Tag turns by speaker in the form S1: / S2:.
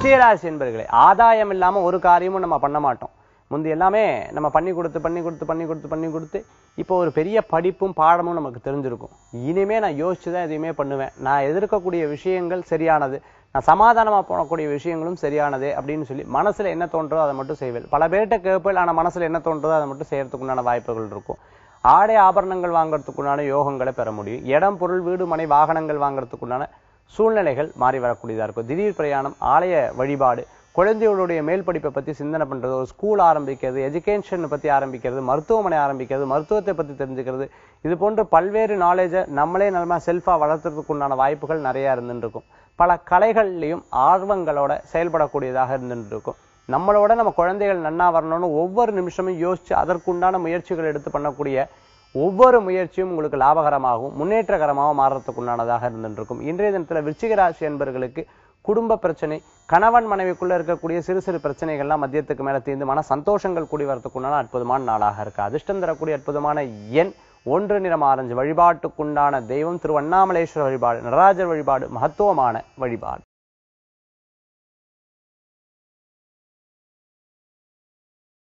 S1: விருச்சிகராசி என்பர்களே, ஆதாயம் இல்லாம ஒரு காரியமும் நம்ம பண்ண மாட்டோம். முந்தி எல்லாமே நம்ம பண்ணி கொடுத்து இப்போ ஒரு பெரிய படிப்பும் பாடமும் நமக்கு தெரிஞ்சிருக்கும். இனிமே நான் யோசிச்சுதான் எதையுமே பண்ணுவேன். நான் எதிர்க்கக்கூடிய விஷயங்கள் சரியானது, நான் சமாதானமா போகக்கூடிய விஷயங்களும் சரியானதே அப்படின்னு சொல்லி மனசுல என்ன தோன்றதோ அதை மட்டும் செய்வேன். பல பேர்கிட்ட கேட்பேன், ஆனா மனசுல என்ன தோன்றதோ அதை மட்டும் செய்யறதுக்குண்டான வாய்ப்புகள் இருக்கும். ஆடை ஆபரணங்கள் வாங்கறதுக்குண்டான யோகங்களை பெற முடியும். இடம், பொருள், வீடு, மனை, வாகனங்கள் வாங்கறதுக்குண்டான சூழ்நிலைகள் மாறி வரக்கூடியதா இருக்கும். திடீர் பிரயாணம், ஆலய வழிபாடு, குழந்தைகளுடைய மேல் படிப்பை பத்தி சிந்தனை பண்றது, ஒரு ஸ்கூல் ஆரம்பிக்கிறது, எஜுகேஷன் பத்தி ஆரம்பிக்கிறது, மருத்துவமனை ஆரம்பிக்கிறது, மருத்துவத்தை பத்தி தெரிஞ்சுக்கிறது, இது போன்ற பல்வேறு நாலேஜை நம்மளே நம்ம செல்ஃபா வளர்த்துறதுக்கு உண்டான வாய்ப்புகள் நிறைய இருந்துட்டு இருக்கும். பல கலைகள்லையும் ஆர்வங்களோட செயல்படக்கூடியதாக இருந்துட்டு இருக்கும். நம்மளோட நம்ம குழந்தைகள் நன்னா வரணும்னு ஒவ்வொரு நிமிஷமும் யோசிச்சு அதற்குண்டான முயற்சிகள் எடுத்து பண்ணக்கூடிய ஒவ்வொரு முயற்சியும் உங்களுக்கு லாபகரமாகவும் முன்னேற்றகரமாகவும் மாறுறதுக்கு உண்டானதாக இருந்துருக்கும். இன்றைய தினத்துல விருச்சிக ராசி என்பவர்களுக்கு குடும்ப பிரச்சனை, கணவன் மனைவிக்குள்ள இருக்கக்கூடிய சிறு சிறு பிரச்சனைகள்லாம் மத்தியத்துக்கு மேல தீர்ந்து மன சந்தோஷங்கள் கூடி வரத்துக்குண்டான அற்புதமான நாளாக இருக்கு. அதிர்ஷ்டம் தரக்கூடிய அற்புதமான எண் 1, நிறம் ஆரஞ்சு. வழிபாட்டுக்குண்டான தெய்வம் திருவண்ணாமலேஸ்வரர் வழிபாடு, நடராஜர் வழிபாடு மகத்துவமான வழிபாடு.